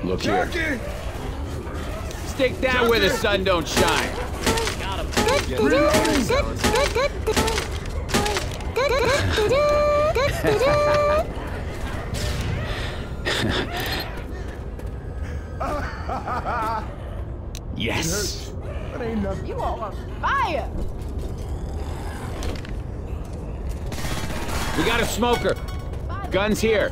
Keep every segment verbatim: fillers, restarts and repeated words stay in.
Look here. Jackie! Stick that Jackie! where the sun don't shine. Yes. That ain't nothing. You are on fire! We got a smoker. Guns here.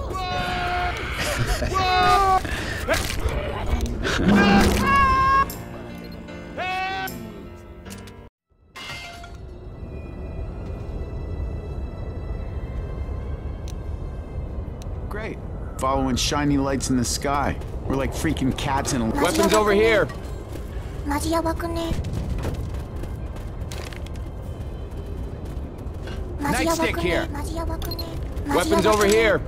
Great. Following shiny lights in the sky. We're like freaking cats in a... Weapons over here. マジやばくね。マジやばく Nightstick ね here. マジやばくね。マジや Weapons ばく over ね here.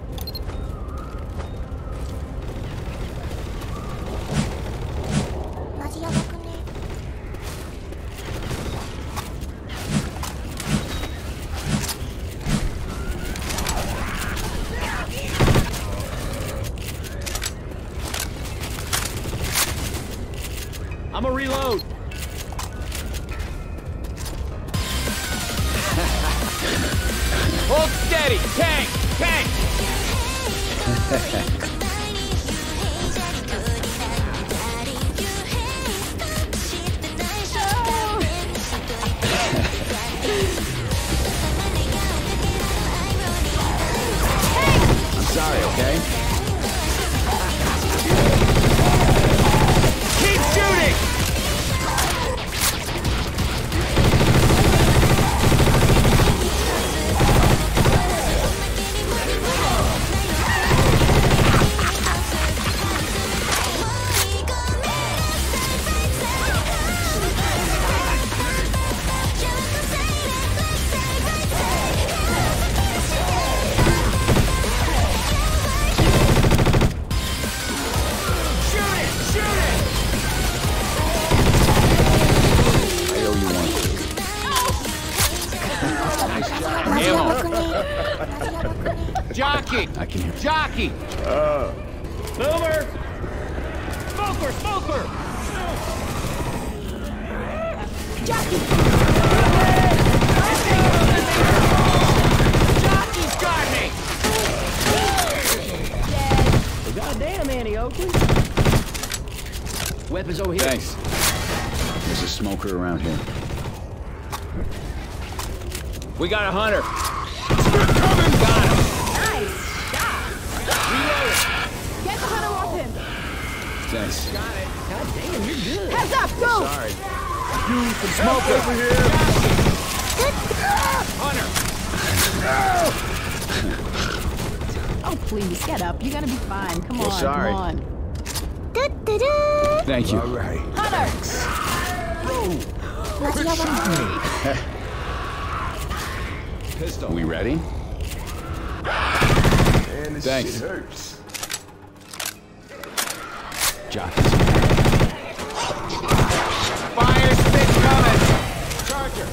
I'ma reload. Hold steady. Tank. Tank. I'm sorry, okay? Keep shooting. Jockey! I can hear. Jockey! Uh. Boomer! Smoker! Smoker! Jockey! Jockey's got me! Well, goddamn, Annie Oakley. Weapons over here. Thanks. There's a smoker around here. We got a hunter. We're coming! Got him! Nice shot! Get the hunter off him! Thanks. God damn, you're good. Heads up, go! Sorry. You some smoke over here! Hunter! Oh, please, get up. You're gonna be fine. Come Well, on, sorry. come on. Thank you. All right. Hunter! Pistol. We ready? Man, this Thanks. shit hurts. Jockeys. Fire spit coming! Charger!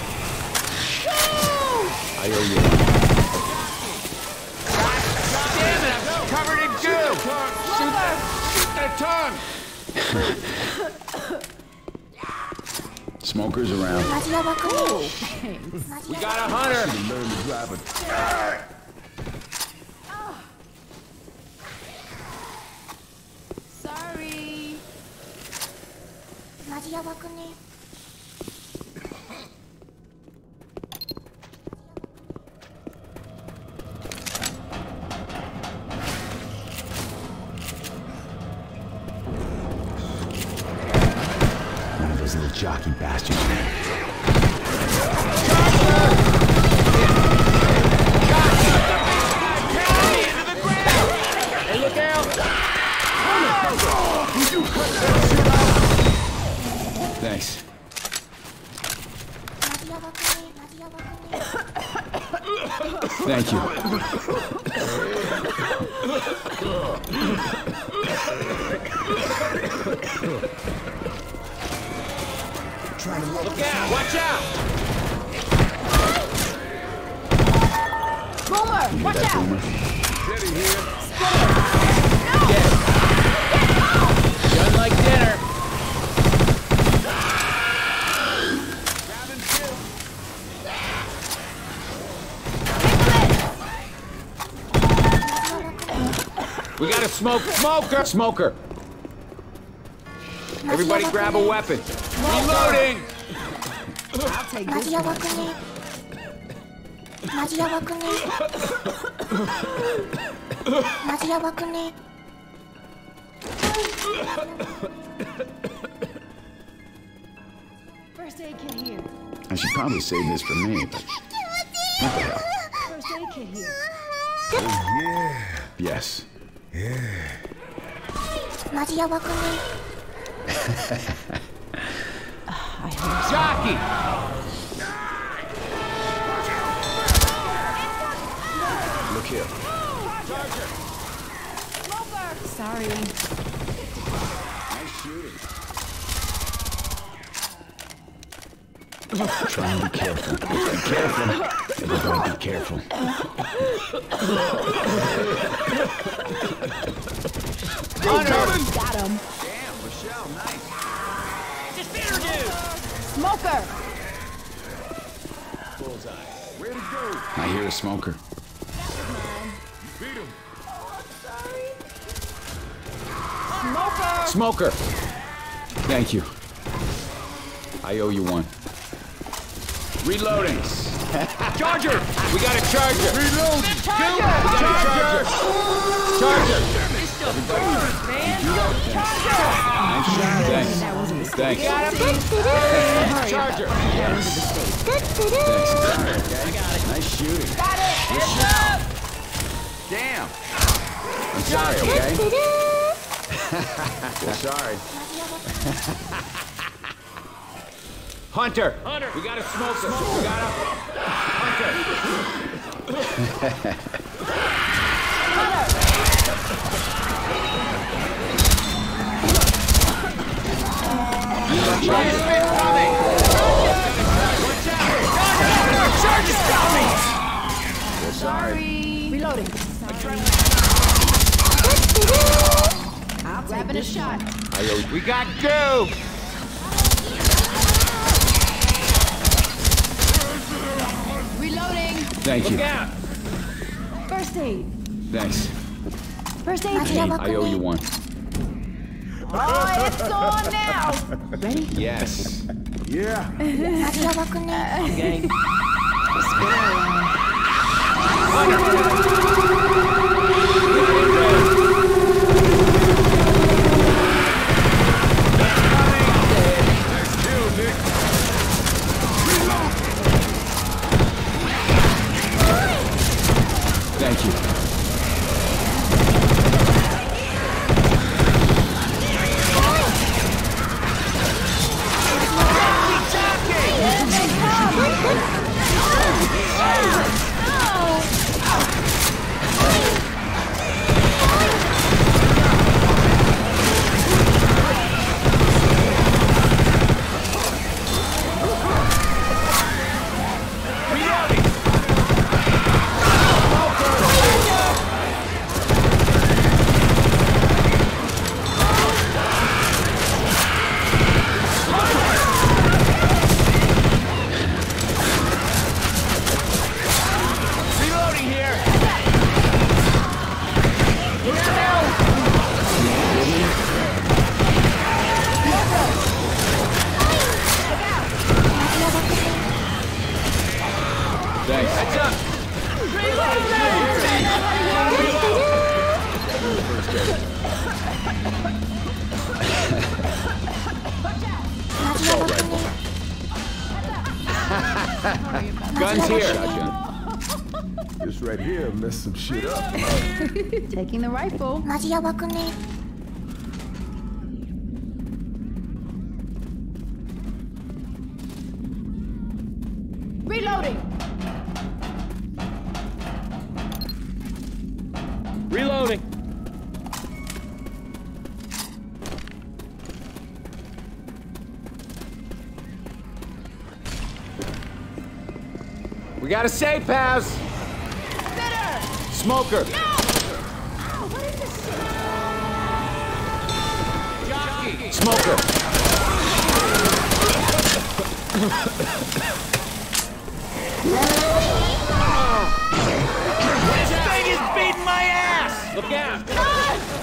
I owe you. Damn it! I'm covered in goo! Shoot that tongue! Smokers around. マジやばくね。 We got a hunter! Learn to drive a... Sorry. マジやばくね。 One of those little jockey bastards. Hey, look out! Thanks. マジやばくね。マジやばくね。 Thank you. Look out! Watch out! Boomer, You hear watch that, out! Boomer? Steady here. Get it! got a smoke smoker. Smoker. Everybody grab a weapon. Reloading. I'll take マ this. ジやばくねマジやばくねマジやばくね First aid kit here. I should probably save this for me, but what the hell? First aid kit here. Yes. マジやばくね Jockey. Look here. Sorry. Try and be careful. Be careful. Everybody be careful. Got him. Damn, Michelle, nice. Smoker. Way to go. I hear a smoker. Beat him. Smoker. Smoker! Thank you. I owe you one. Reloading. Charger. We got a charger. Reload. We got a charger. Charger. Thanks. Thanks. Charger. Nice shooting. Damn. I'm sorry, okay? Well, sorry. Hunter. Hunter. We got a smoker. We got a Charge is coming. Well, sorry. Reloading. I'll take Grabbing a shot. I owe you. We got goo. Reloading. Thank you. Look out. First aid. Thanks. First aid マジ kit. やばく I owe you ね one. Oh, it's on now. Ready? Yes. Yeah. マジやばくね Gang. Thank you. Reloading here. Thanks. Heads up. Guns here. Shotgun. This right here messed some shit up. Taking the rifle. マジやばくね Reloading. Reloading. We got a safe house. Smoker. Jockey. Smoker. This thing is beating my ass. Look out.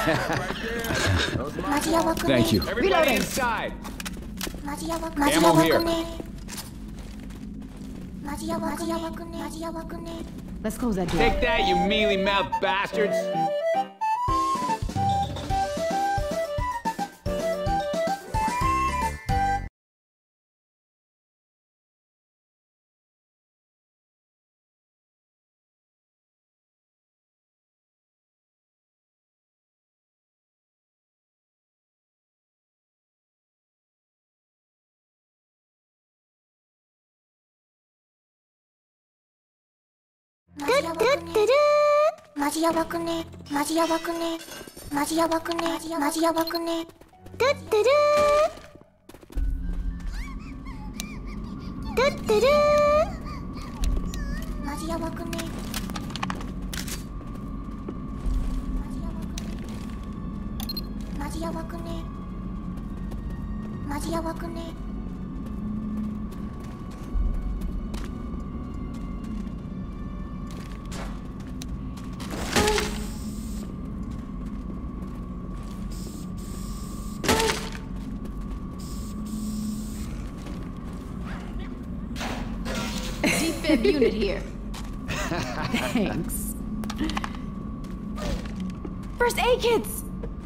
Thank you. Reloading. Everybody inside. Ammo here. Let's close that door. Take that, you mealy-mouthed bastards. マジやばくねマジやばくねマジやばくねマジやばくねトゥットゥルートゥットゥルーマジやばくねマジやばくねマジやばくね Defib unit here. Thanks. First aid kits!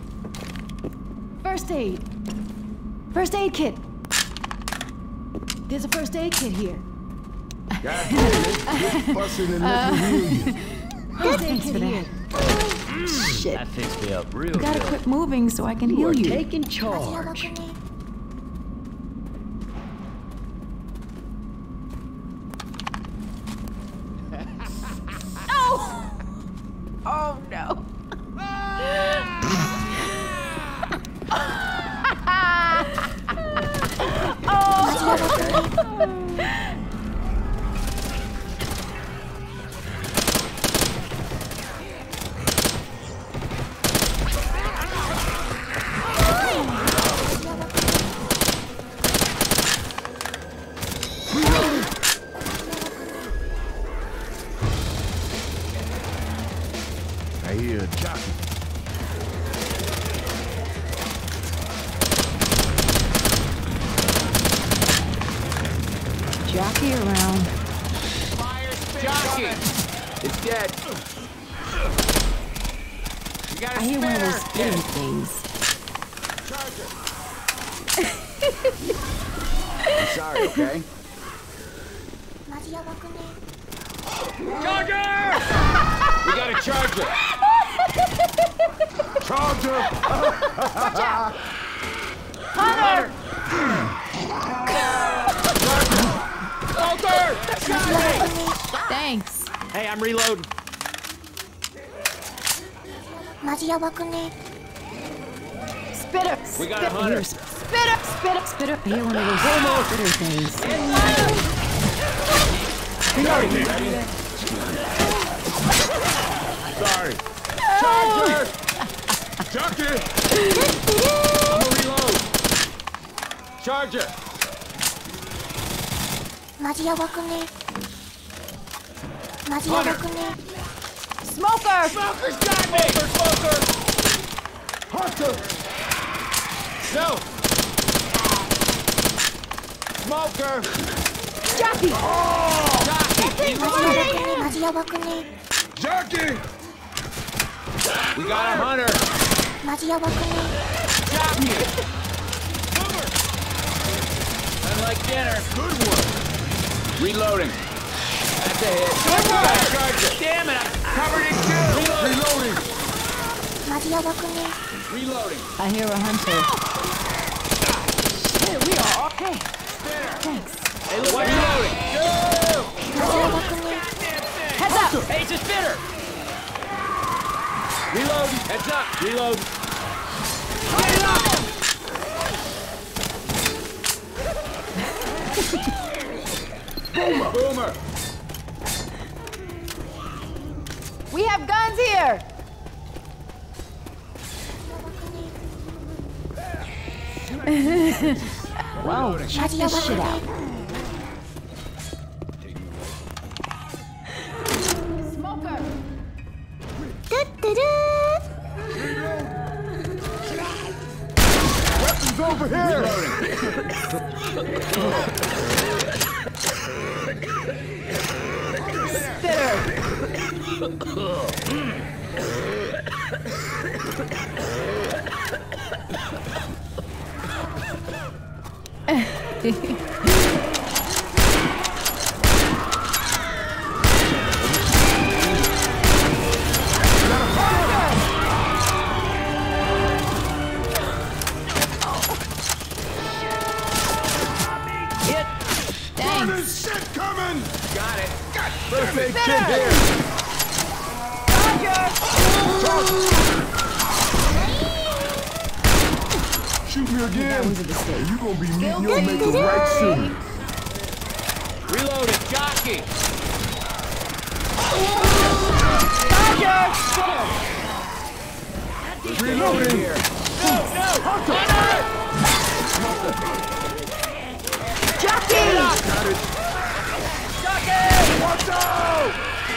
First aid. First aid kit. There's a first aid kit here. God damn it. Quit fussing and let me heal you. First aid kit here. Shit. That fixed me up real You gotta good. quit moving so I can You heal are you. taking charge. Oh! Oh no. I hear a jockey. Jockey around. Jockey! It's dead. You got a I hear one of those spare. spitting things. I'm sorry, okay? Charger! We got a charger. Charger! Hunter! Walter! Thanks. Hey, I'm reloading. マジやばくね Spitter! We got a Spitter! hunter. Spitter! Spitter! Spitter! I hear one of those spitter things. Sorry. Charger! Jockey! I'm gonna reload. Charger! マジやばくねマジやばくね Smoker! Smoker's got me! Smoker! Hunter! No! Smoker! Jockey! Jockey! He's reloading. マジやばくね Jockey! We got a hunter! マジやばくね Jockey! Unlike dinner. Good one. Reloading. That's a hit. Good one. Charger. Damn it! I'm covered in kills. Reloading. Reloading! マジやばくね Reloading. I hear a hunter. Shit, we are okay. Thanks. Hey, look. Reloading. Go! マジやばくね Heads up! Hey, it's a spitter. Reload. Heads up. Reload. Get up. Boomer. Boomer. We have guns here! Whoa, check this shit out. Smoker! トゥットゥルー over here! Thanks. Shit coming! Got it. God First aid kit Better. here! Shoot me again! You gonna be meeting your maker right soon. Reloading. Jockey. Reloading! Here. No, no. Hunter. Jockey! Got it! Jockey. Watch out.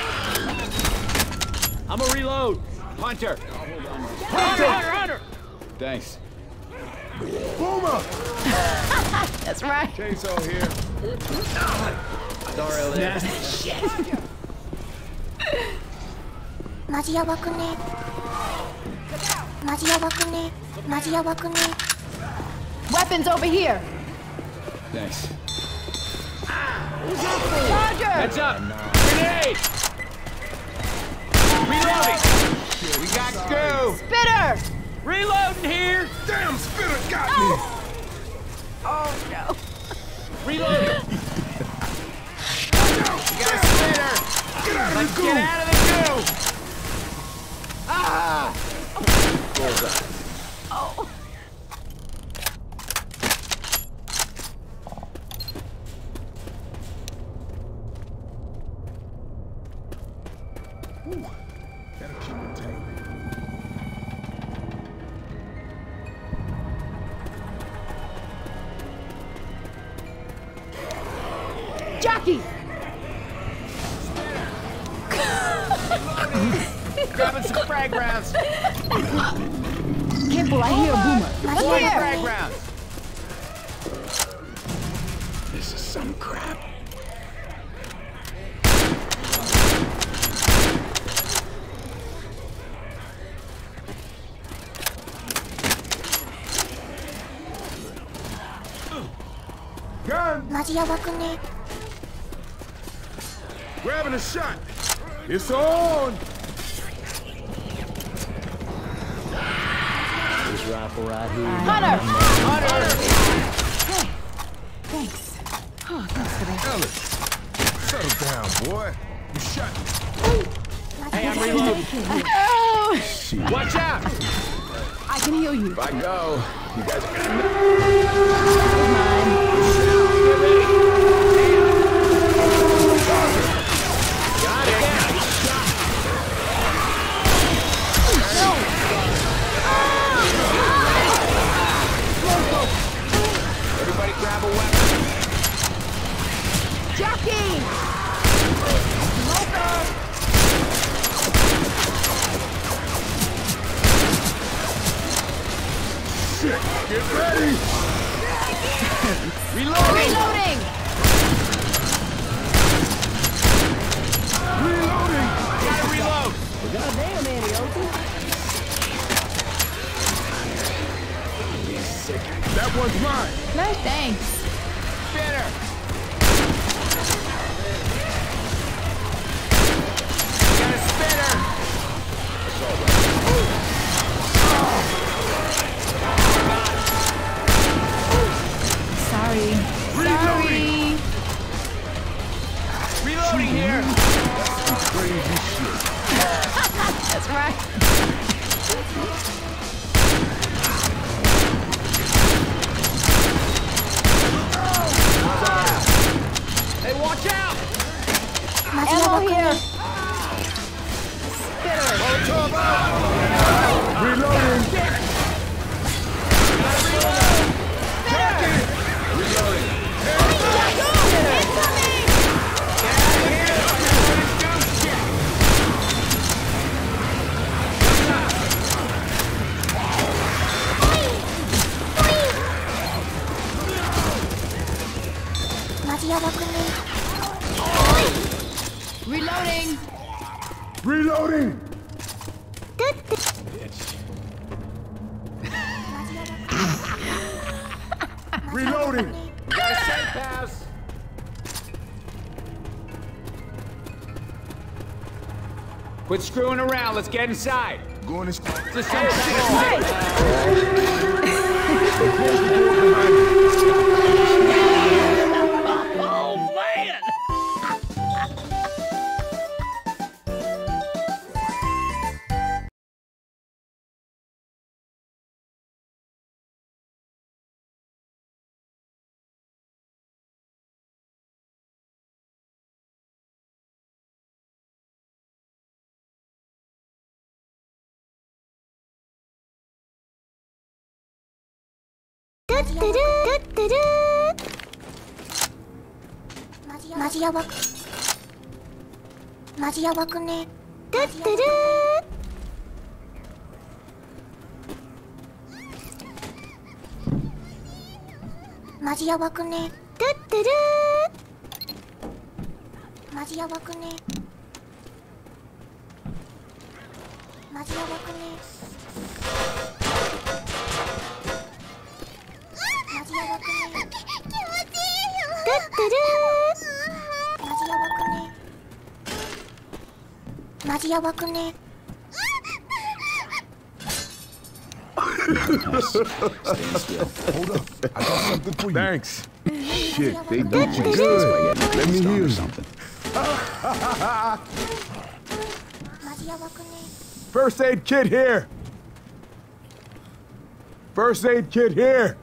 I'm a reload. Hunter. Hunter. Hunter. Hunter. Thanks. Boomer! That's right. Chainsaw here. Sorry, Liz. マジやばくねマジやばくねマジやばくね Weapons over here. Thanks. Charger! Heads up. Grenade. Reloading. We got goo. Spitter! Reloading here. Damn, Spitter got me! Oh no. Reloading. Watch out! We got a spitter. Get out of Let's the get goo! out of the goo. Ah. Bullseye. Oh. Gotta keep it tight. Jockey! Grabbing some frag rounds. Careful, I hear a boomer. More Here! frag rounds. This is some crap. Gun! マジやばくね Grabbing a shot! It's on! This rifle right here. Hunter! Hunter. Thanks. Oh, thanks for that. Ellis! Settle down, boy. You shot me. Hey, I'm reloading. Oh! Watch out. I can heal you. If I go, you guys are gonna Mine. get ready. Got it. Everybody grab a weapon. Jockey! Shit! Get ready! Reloading. Reloading! Reloading! Gotta reload. That one's mine! No thanks. Spitter. Got a spitter. Sorry. Reloading. Sorry. Reloading here. Crazy shit. That's right. Hey, watch out. マジやば Ammo く here. ね Spitter. Reloading! Reloading. We got a safe house. Quit screwing around. Let's get inside. Going to... Just some kind of Oh, man! マジやばくマジやばくねマジやばくねマジやばくねマジやばくねマジやばくね気持ちいいよマジやばくねマジやばくね Stand still. Hold up. I got something for you. Thanks. Shit, they got you good. Let me hear something. マジやばくね First aid kit here. First aid kit here.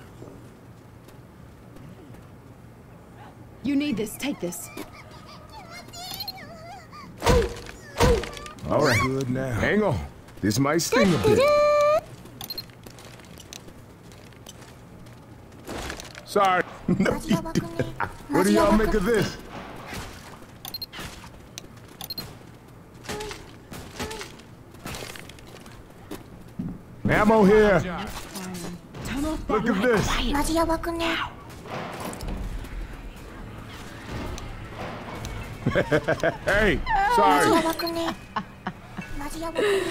You need this. Take this. All right. Good now. Hang on. This might sting a bit. Sorry. No. マジやばくね What do y'all make of this? Ammo here. Turn off that Look at light. this. Quiet. マジやばくね Hey, マジ sorry. やばくねマジやばくね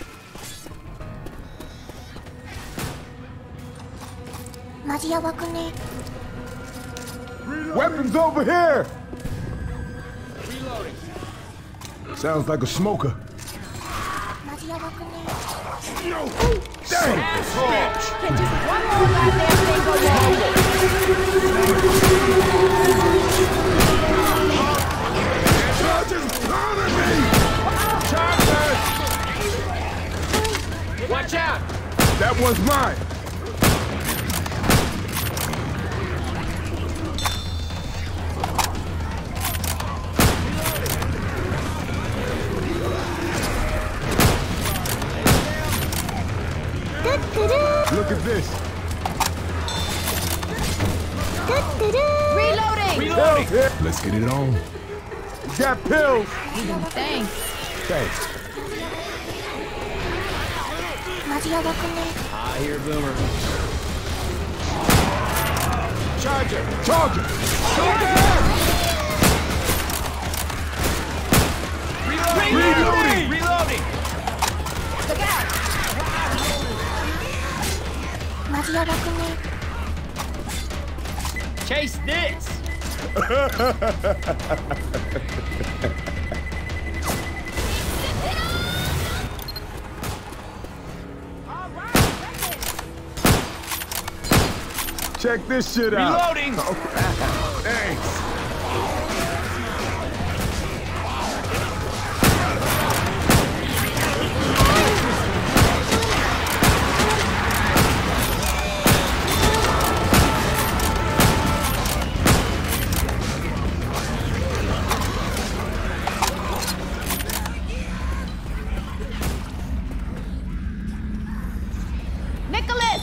マジやばくね Weapons over here. Sounds like a smoker. マジやばくね Dang. Can just one more goddamn thing go wrong. Watch out! That one's mine. Look at this. Reloading. Pills here. Let's get it on. We got pills. Thanks. Thanks. マジやばくね I hear Boomer. Charger. Charger. Reloading! Reloading! マジやばくね Chase this! Check this shit out. Reloading! Thanks. Nicholas.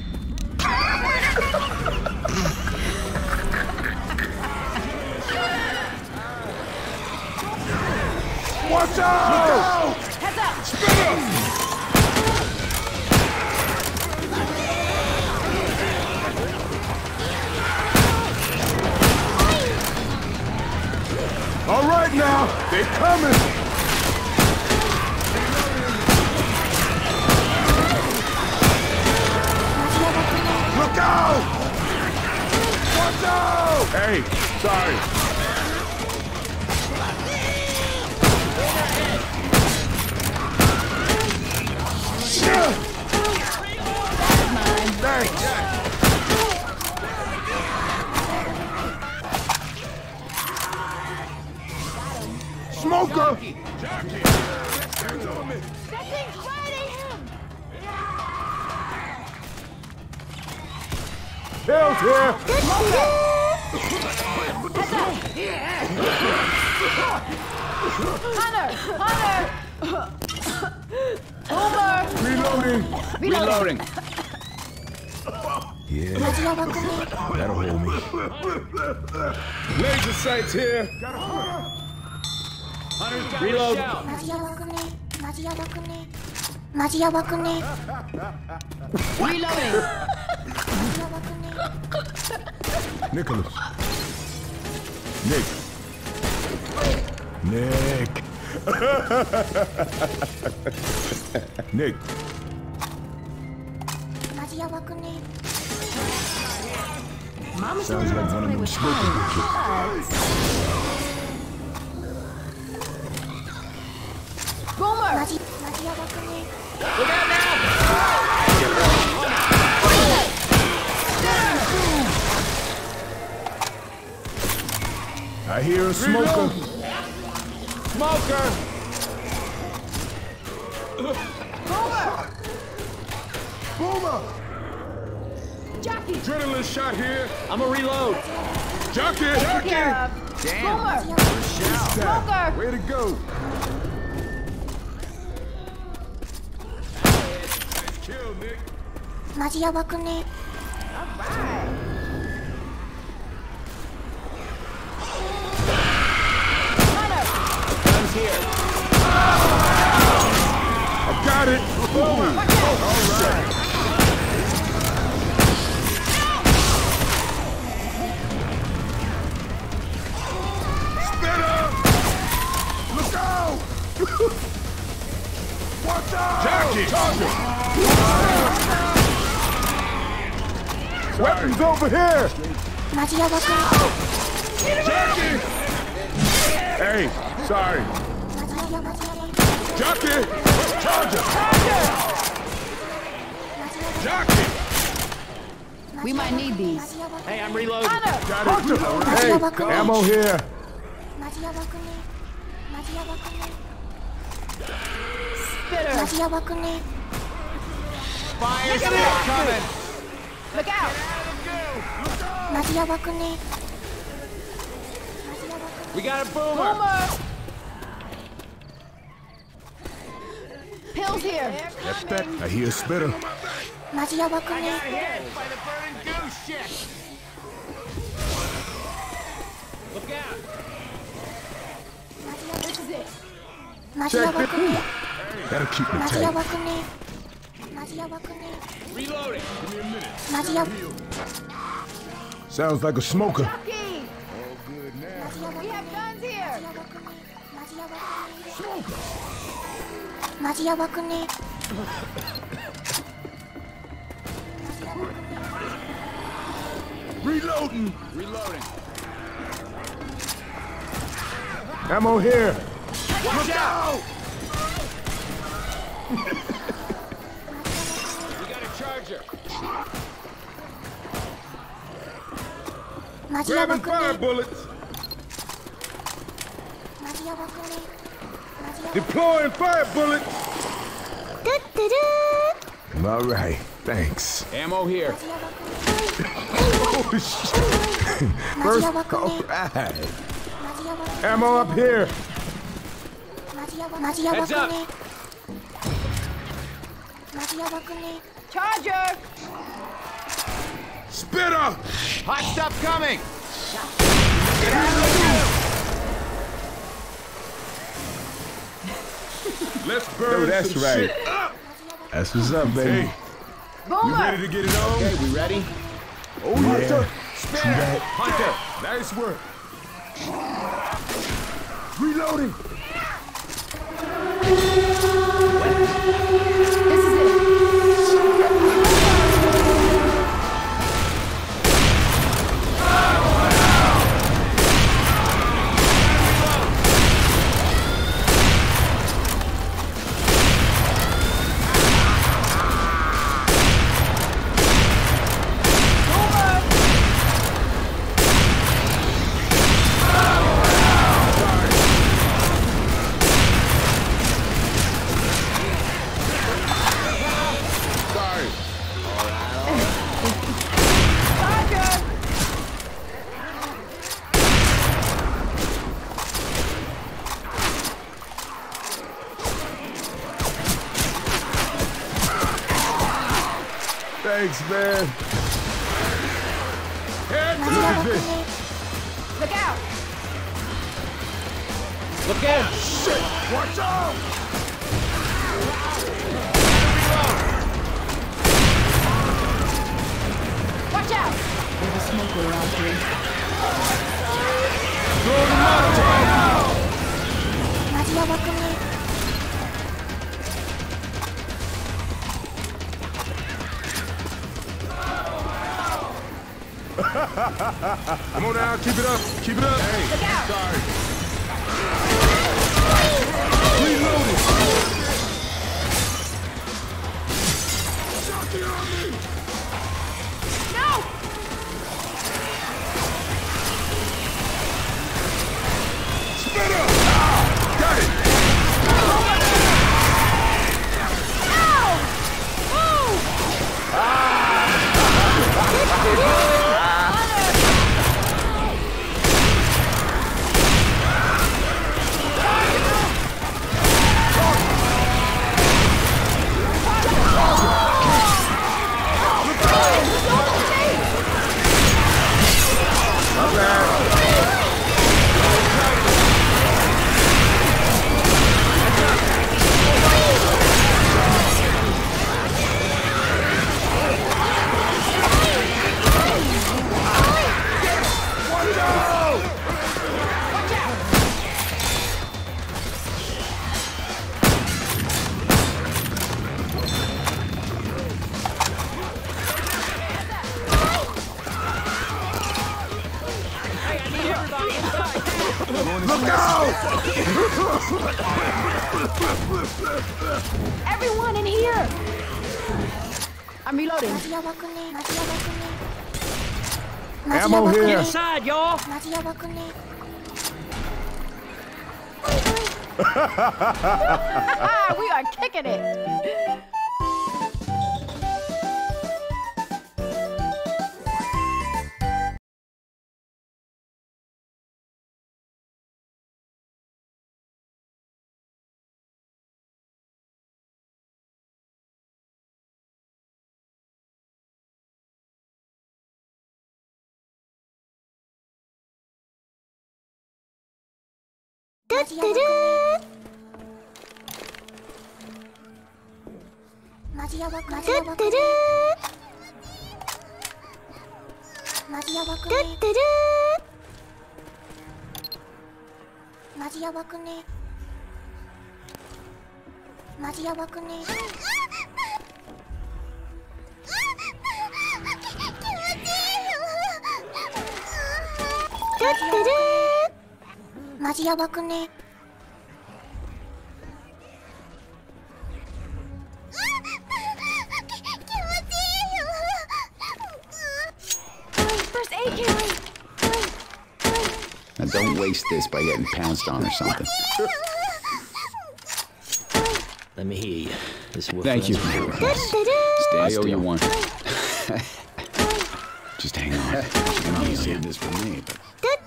Watch out! Heads up. Spin All right now, they coming. Look out! Hey, sorry. Thanks. Smoker! That thing's fighting him! Hell's here! Hunter! Hunter! Boomer! Reloading! Reloading. Yeah, マジヤバくね that'll hold me. Laser sights here! Hunter's got Reload. Rochelle. マジヤバくねマジヤバくねマジヤバくね Reloading! マジヤバくね Nicholas. Nick. Nick. Nick. マジヤバくね Mama Sounds like one of them smoking pictures. Boomer! マジマジヤバくね Look out now! I hear a smoker. Smoker! Boomer! Jackie! Adrenaline shot here. I'm a reload. Jockey! Jockey! Damn! Boomer! Smoker! Way to go. Kill, Nick. マジヤバくね Guns here. I got it. Boomer. All right. Spitter! Look out! Watch out! Jackie! Weapons over here! マジヤバくね Jackie! Hey, sorry. マジヤバマジヤバ Jackie! Charger! Jackie! We might need these. Hey, I'm reloading. Hunter! Got it. Hey, ammo here. マジヤバくねマジヤバくね Spitter! マジヤバくね Fire still coming. Look out! マジヤバくね We got a boomer. Boomer! Pills here! That's that. I hear a spitter. マジヤバくね By the burning goose shit. Look out. This is it. マジヤバくね That'll keep me マジヤ tight. バくねマジヤバくね Reloading. マジヤ Sounds like a smoker. Jackie! We have guns here! マジヤバくね Reloading. Reloading. Ammo here. Watch out! We got a charger. マジヤバ Grabbing く fire ね bullets. マジヤバくねマジヤ Deploying fire bullets. ドゥッドゥル All right. Thanks. Ammo here. Oh, shit. ーマジ First, ヤバく all ね right. マジヤバ Ammo up here. マジヤバマジヤバく Heads up. ねマジヤバくね Charger! Spitter. Hot stuff coming. Let's burn. Oh, that's some right. Shit up. That's what's up, baby. Hey, you Boomer! ready to get it on? Okay, we ready? Oh, Hunter. Spinner. Hunter. Nice work. Reloading. This is it. Thanks, man. Look at this. Look out! Look out! Shit! Watch out! Watch out! There's a smoker around here. Throw the Molotov! マジやばくね Come on now, keep it up, keep it up. Hey, Look out! sorry. Reloading. Shotgun on me. No! Spit up. Ah, got it. Look out! Everyone in here! I'm reloading. マジやばくねマジやばくねマジや Ammo ばく here. ね Inside, y'all. マジやばくね Ah, we are kicking it! 마지야바쿠네マジやばくねマジやばくねマジやばくねマジやばくね Now don't waste this by getting pounced on or something. Let me hear you. This will Thank you. Stay I owe you one. Just hang on. I know you saved this for me, but...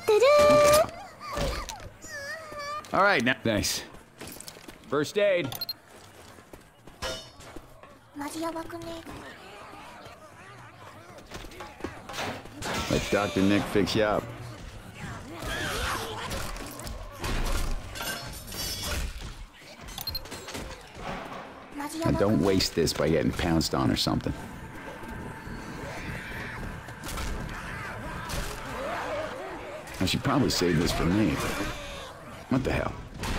All right, now. Thanks. First aid. マジやばくね Let Doctor Nick fix you up. And don't waste this by getting pounced on or something. I should probably save this for me, but what the hell?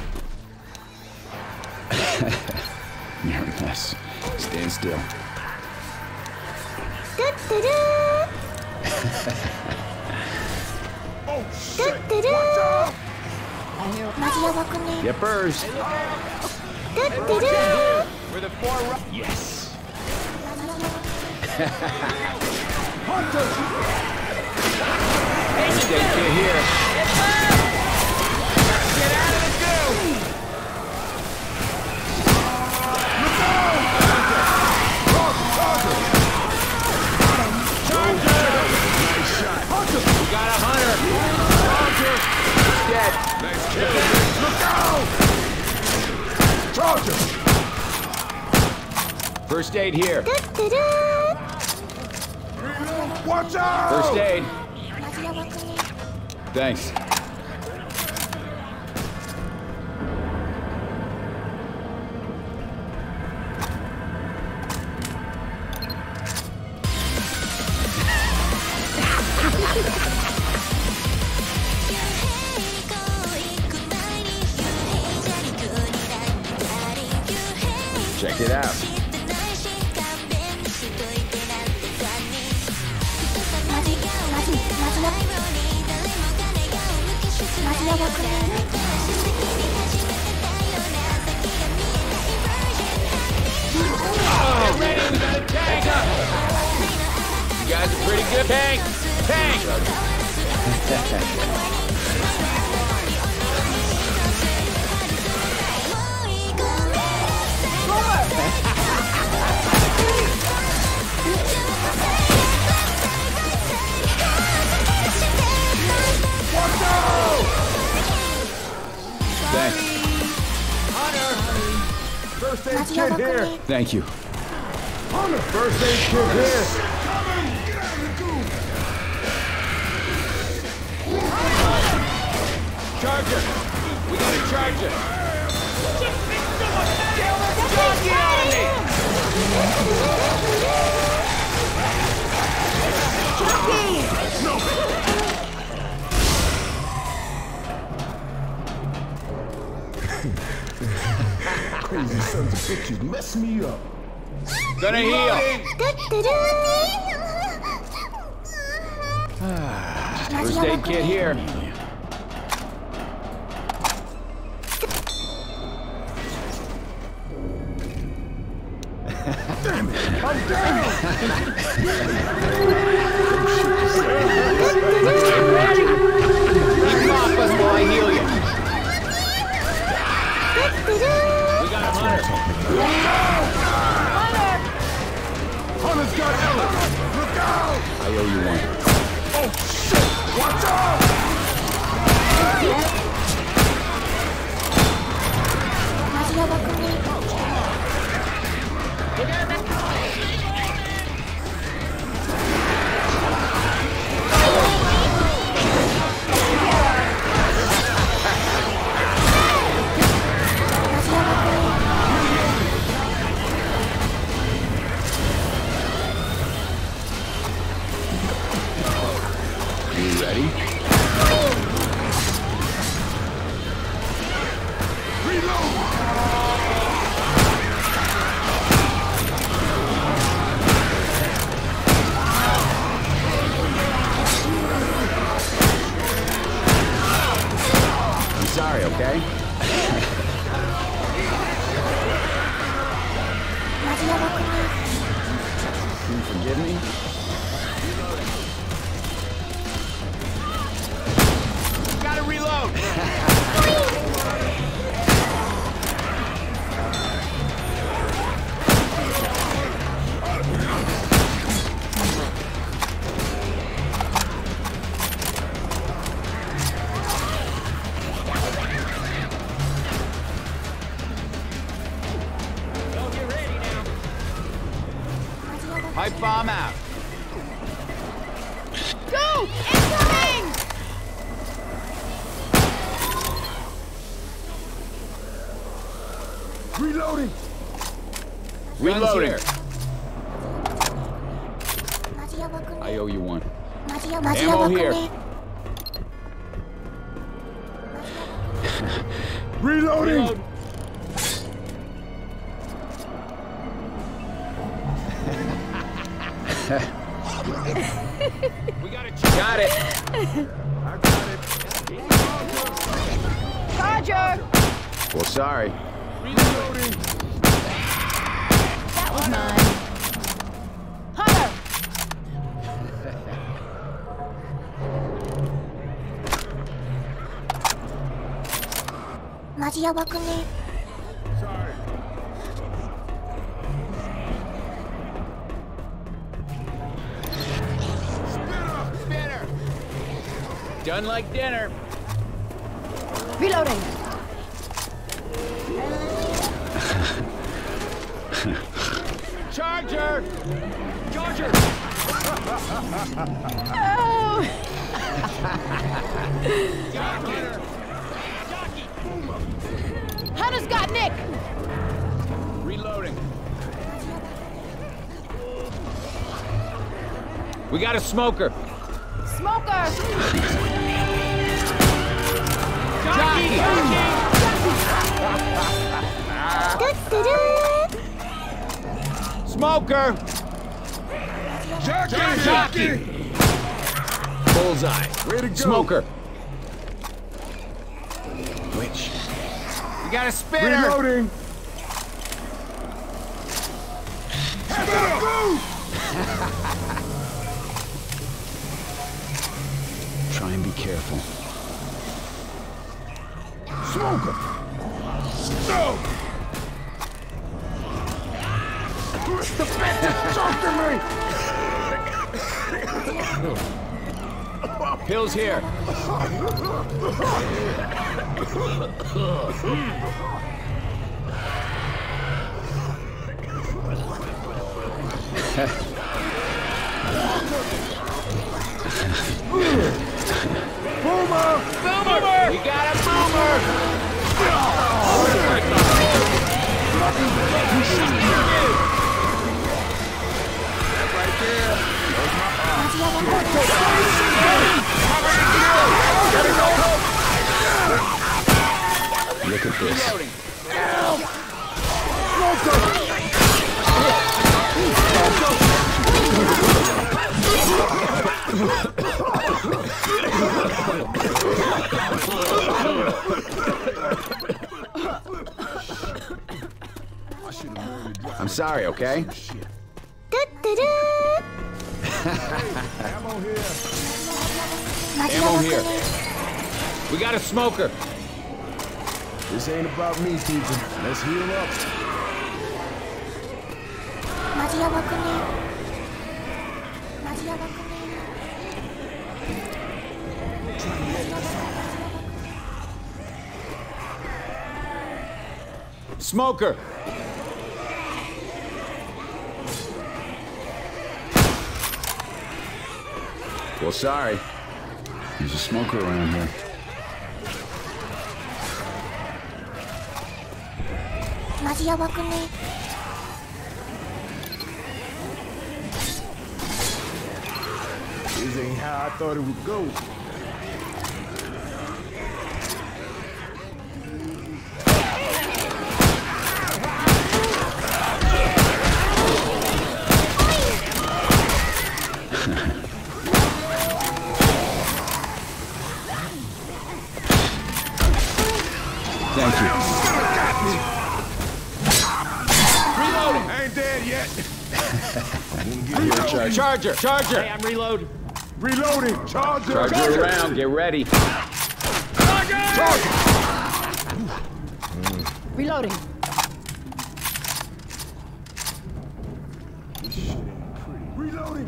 You're a mess. Stand still. Oh shit! Watch out! マジやばくね Yippers! We're the four. Yes. Hunter! First aid kit here. Get out of the goo. Nice shot. Hunter! We got a hunter. Hunter. He's dead. Nice kill. Look out! Charger! First aid here. Watch out! First aid. マジやばくね Thanks. Check it out. マジマジマジやマジやばくね Get ready, we got a tank up. You guys are pretty good. Tank! Tank! Thanks. First aid マジやば kit く here. ね Thank you. Hunter, first aid kit here. Charger! We got a charger! Jockey on me! Crazy sons of bitches mess me up. Gonna heal! マジ First やば aid く kit ね here. Damn it! I'm down! Keep off us while I heal you. We got a hunter. Hunter's got Ellis! Look out! I owe you one. Oh shit! Watch out! マジやばくね You ready? I'm sorry, okay? マジやばくね Can you forgive me? Gotta reload! Pipe bomb out. Go! Incoming! Reloading! Reloading. マジやばくね I owe you one. マジやマジやばく Ammo here. ね Reloading! We got it. Got it. I got it. Charger! Well, sorry. Reloading! That was mine. Hunter! マジやばくね Sorry. Spinner. Done like dinner. Reloading! Charger. Charger. Hunter's got Nick! Reloading. We got a smoker. Smoker! Jockey! Smoker! Jockey! Jockey! Bullseye. Way to go. Smoker. Which? We got a spinner! Reloading. Try and be careful. Smoker. No. The bitch is choking me. Pills here. Boomer. Boomer! We got a boomer! Look at this. I'm sorry, okay? Ammo here. Ammo here. We got a smoker. This ain't about me, people. Let's heal up. マジやばくねマジやばくね Smoker. Well, sorry. There's a smoker around here. Maji yabaku ne. This ain't how I thought it would go. Thank you. Reloading. I ain't dead yet. Charger. Charger. Charger. Hey, I'm reloading. Reloading. Charger. Charger, Charger. around. Get ready. Charger. Reloading. This shit ain't pretty. Reloading.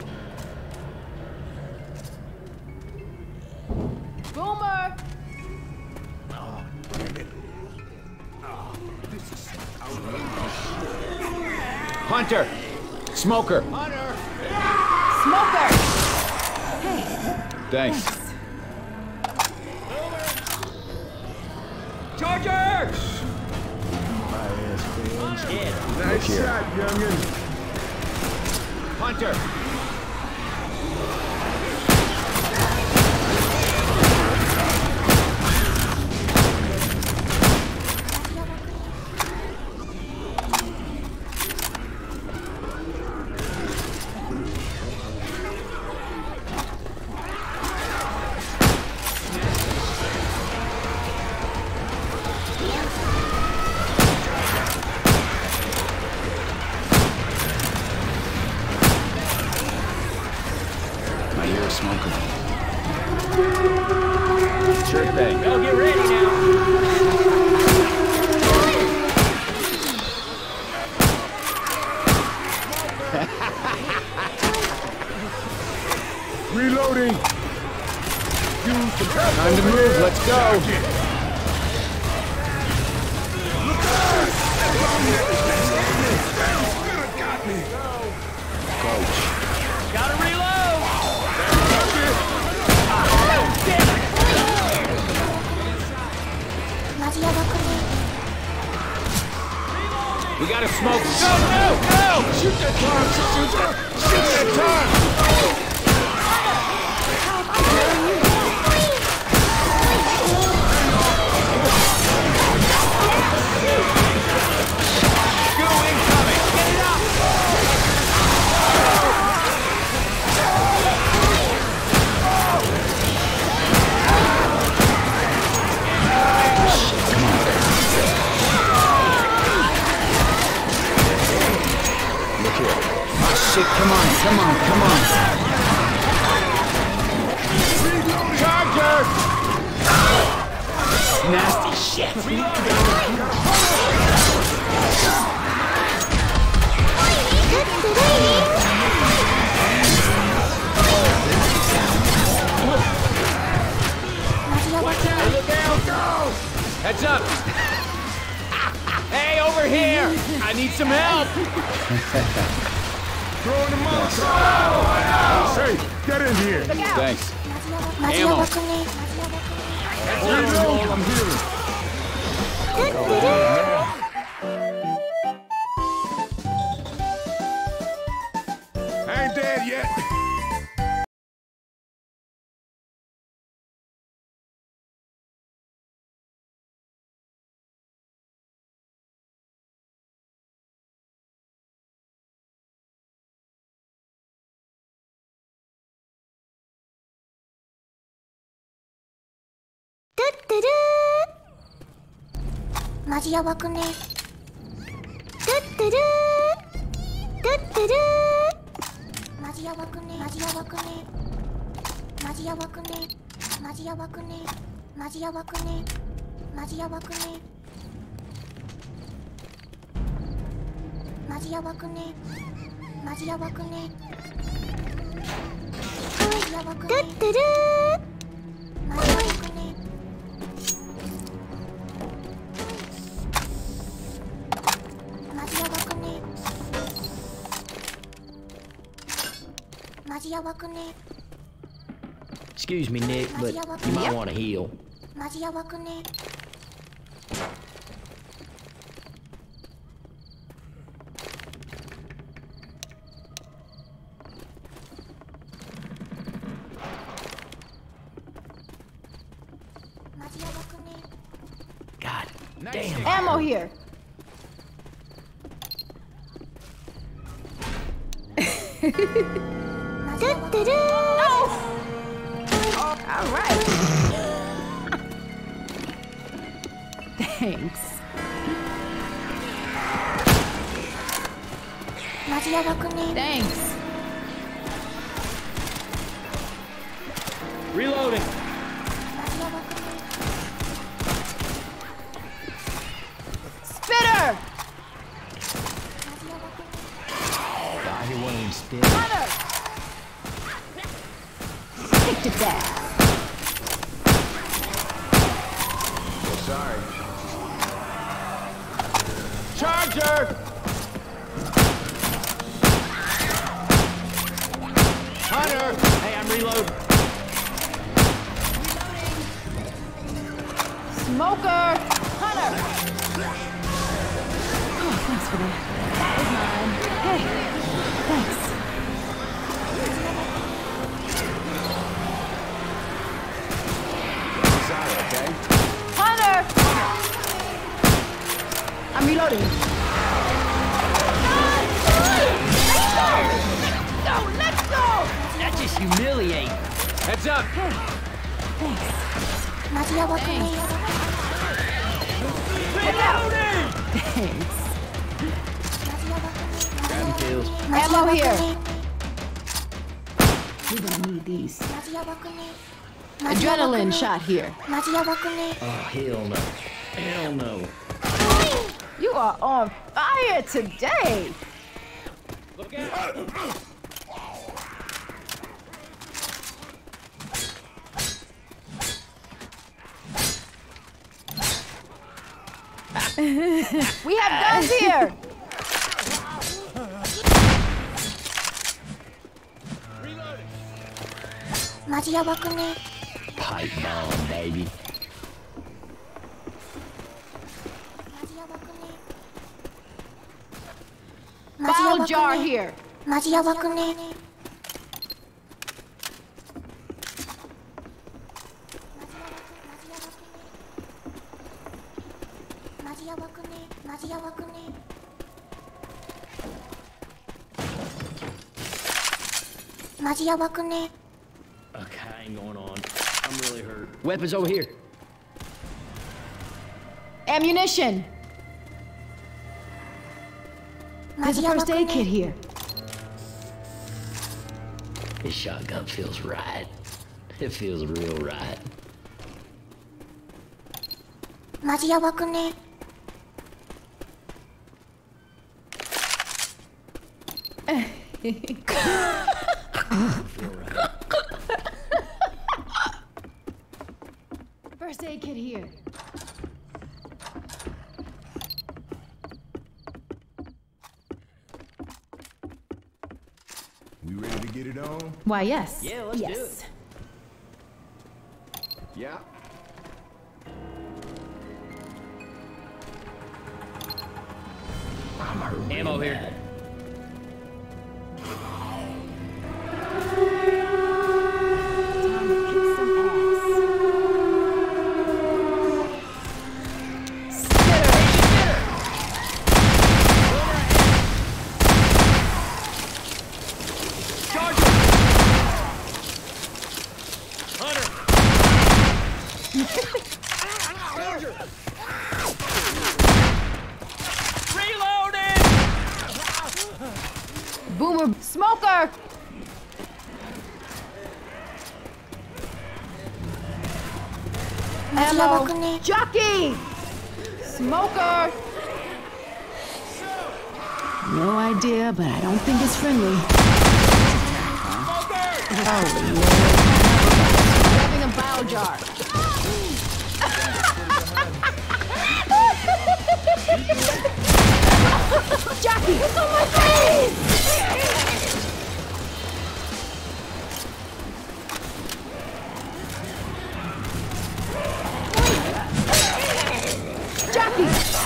Boomer! Hunter. Smoker. Smoker! Thanks. Charger! My ass fans. Yeah. Nice here. shot, youngin. Hunter. My ear is smoking. Sure thing. Go get ready now. Reloading. Use the Time to move. Let's go. Got me. Gotta We gotta smoke. No, no, no! Shoot that car! Shoot that! Shoot that car! Go incoming! Get it up! Oh shit, come on, come on, come on. Charger! Nasty shit. Hey, look out! Go! Heads up! Hey, over here! I need some help! Throwing them up. Hey, get in here. Thanks. マジやばくね I'm healing. I ain't dead yet. Maji マジやばくねマジやばくねマジやばくねマジやばくねマジやばくねマジやばくねマジやばくねマジやばくねマジやばくねマジやばくねマジやばくねマジやばくね Excuse me, Nick, but you might want to heal. マジやばくね God damn. Ammo here. All right. Thanks. マジやばくね Thanks. Reloading. マジやばくね Spitter. I hear one of them spit. Stick to that. Sorry. Charger! Hunter! Hey, I'm reloading. Smoker. Hunter. Oh, thanks for that. That was mine. Hey, thanks. Sorry, okay? Hunter. I'm reloading. Go, let's go. That's just humiliating. Heads up! Thanks. マジやばくね Thanks. Grabbing kills. マジやばくね We're gonna need these. マジやばくね Adrenaline shot here. マジやばくね Oh, hell no. Hell no. You are on fire today. Look out! We have guns here. Reloading! マジやばくね Pipe bomb, baby. マジやばくね Foul jar here. マジやばくね。マジやばくね。マジやばくね。マジやばくね。 Okay, I ain't going on. I'm really hurt. Weapons over here. Ammunition. There's a first aid kit here. This shotgun feels right. It feels real right. マジやばくね。 First aid kit here. We ready to get it on? Why, yes. Yeah, let's do yes. Yeah. I'm hurt real Ammo here. bad. Boomer. Smoker. Ammo. Jockey. Smoker. No idea, but I don't think it's friendly. Oh, Lord. Grabbing a bow jar. Jockey, it's on my face! Jockey!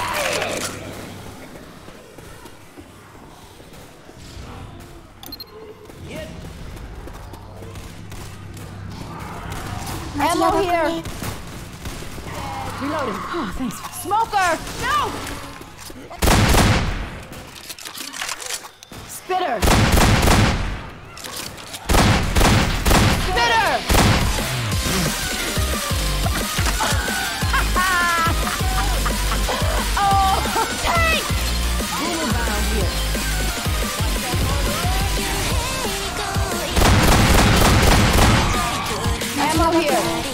Ammo here! Reloading. Oh, thanks. Smoker! No! Spitter! Spitter! Oh, tank! Boomer bound here. Ammo here.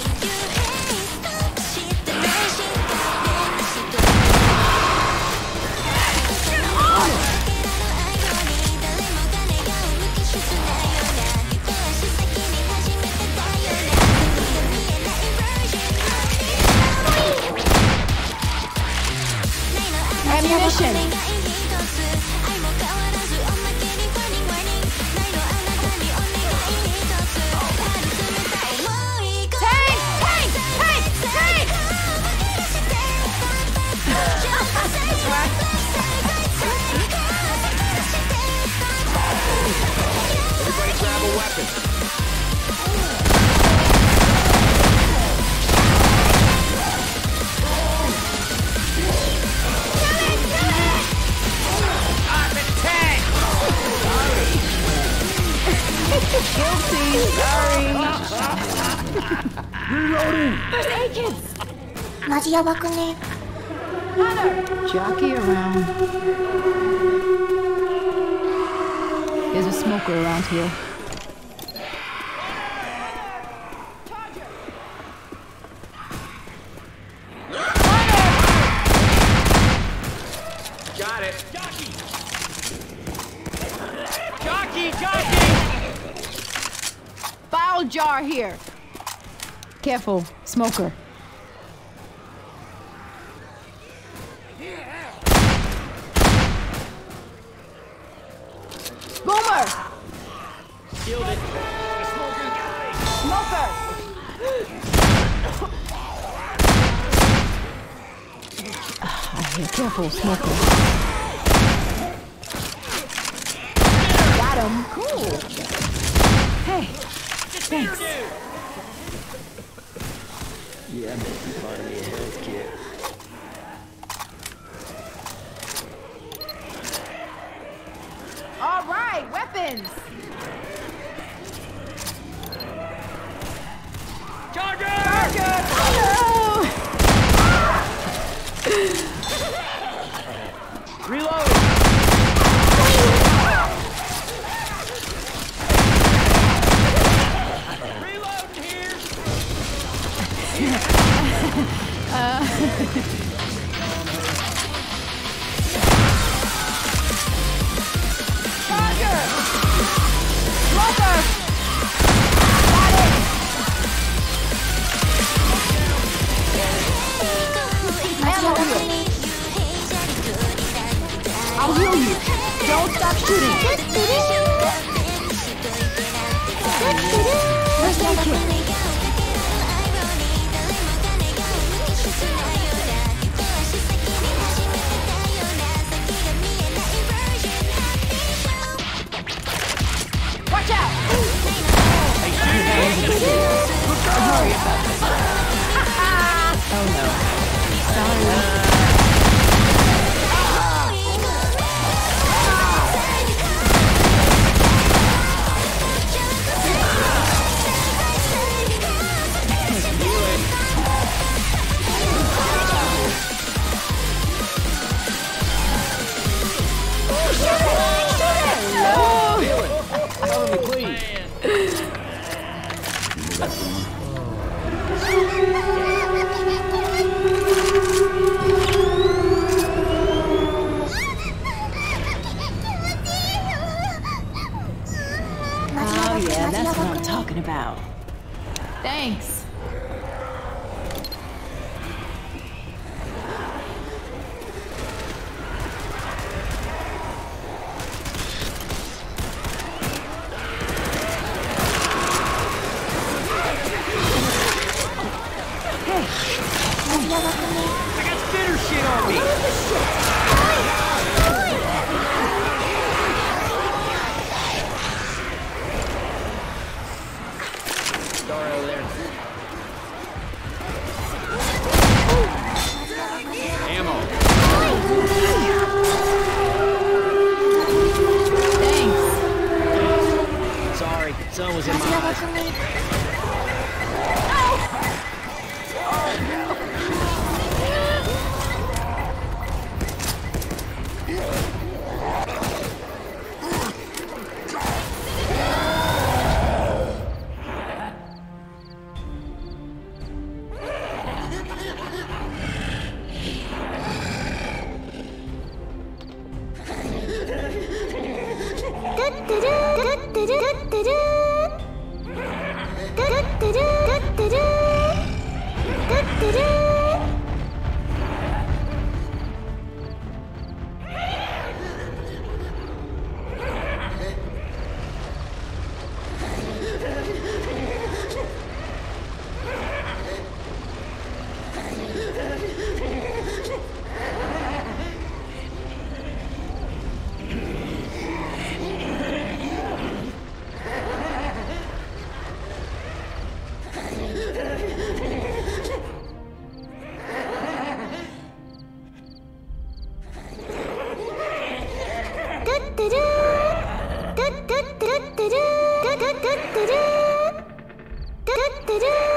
Ammunition. Tank! Tank! Tank! Tank! That's right. Everybody grab a weapon. Guilty. Sorry. Reloading. First aid kits. マジやばくね。 Jockey around. There's a smoker around here. Got it. Jockey! Jockey! Jockey! Foul jar here. Careful, smoker. Boomer! Killed it. Smoker! I hear careful, smoker. Awesome. Cool. Hey. Thanks. Yeah, I bet you find me a health kit. All right, weapons. Charger! Charger! Hello! Reload! Reloading here! uh... Charger! Smoker! Got it! Ammo here. I'll heal you. Don't stop shooting. First aid kit. Watch out! Hurry about this. Oh no. Sorry. Oh yeah, that's what I'm talking about. Thanks. I got spitter shit on me! Door over there. Ammo. Thanks. Sorry, sun was in my eyes. Do do do do do do do do do do do do do.